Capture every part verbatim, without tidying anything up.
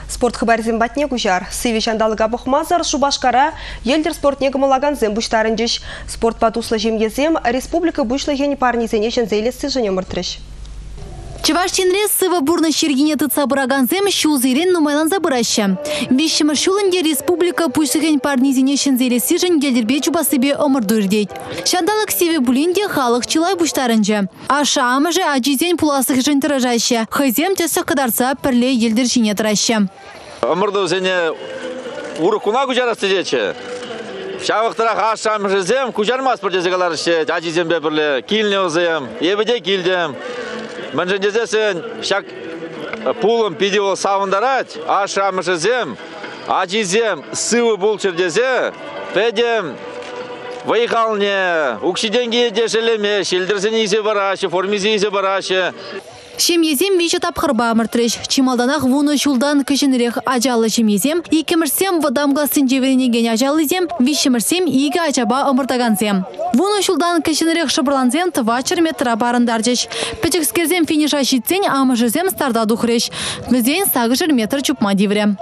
Спорт хабарзен батне кужар. Сыви шандалыга бұқмазар Шубашкара елдер спортне гымалаган зем бұштарынжыш. Спорт патусла жемгезем республика бұшлы ені парнизене жынзейлесі жыне мұртырыш. Чеваштинре сыва бурна шергине тыца браганзем шузырен нумайлан забыраща. Вещемір шулынде республика пуйсыген парнизене шынзейлесі жын елдербе чубасыбе омырдырдейд. Шандалык севе булинде халық чылай бұштарынжы. Аша амыжы ажизен пуласық жын тыражаща. Хызем тесі қыдарса пірле елдер жіне тыраща. Омырду зене урыкуна күжарасты жече. Шавықтырақ ашам жызем, күжармас бір жезегалар ішет, ажизембе бірле, килне ұзым, ебеде килдем. Мәнжендезесін шак пулым пидеол савындарат, ашам жызем, ажизем сывы бұлчыр дезе, пәдем вайқалне, укшиденге дешелеме, шелдірсен изе барашы, формизе изе барашы. Шемьезем вище тапқырба мұртырыш. Чималданақ вуны шулдан кішінірек ажалы шемьезем, икемірсем вадамға сынжеверенеген ажалызем, вишемірсем иге ачаба омыртаганзем. Вуны шулдан кішінірек шыбырланзем твачыр метра барындаржыш. Пәчікскерзем финиша шитсен амыжызем старда дұқырыш. Візен сағышыр метр чупма деврем.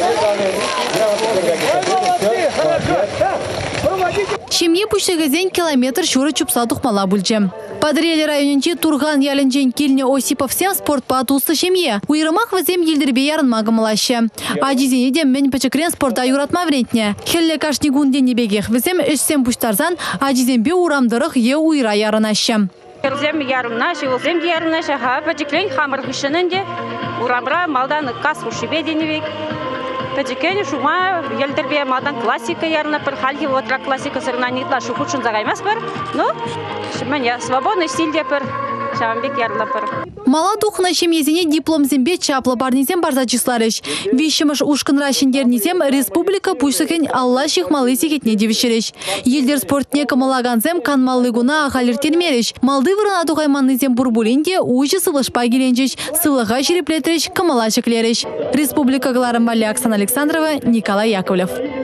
Шемье пүшігізен километр шуры чупса тұқмала бүлчем. Падрели районенче Турган ялінчен келіне Осиповсем спортпа туысы шемье. Уйрымақ візем елдербе ярын мағымылашы. Ажизене дем мен пәчікрен спорта юратма врентне. Хелле кашнигун денебегех візем үшсем пүштарзан ажизембе урамдырық е уйра ярынашы. Зем ярымнашы, зем ярымнашы, ха пәчіклен хамырғышынынде урамра малдан кас ушибе денебек. Пәчікен шума елдербе малдан классика ярына бір халги отра классика сырнанитла шухучын загаймас бір. Ну, шымен свободный стильде бір шамбек ярына бір. Мала духна шемьезене диплом зембе чаплы барнизем барзачисларыш. Вишемыш ушкынра шендернизем республика пуйсыкен алла шихмалы секетне девишереш. Елдер спортне камалаганзем канмаллыгуна ахалертенмереш. Малды вырына тухайманнызем бурбулинде уйчы сывлышпа келенчеш. Сывлыға жереплетреш камалашыклереш. Республика Гларам Вали Оксана Александрова, Николай Яковлев.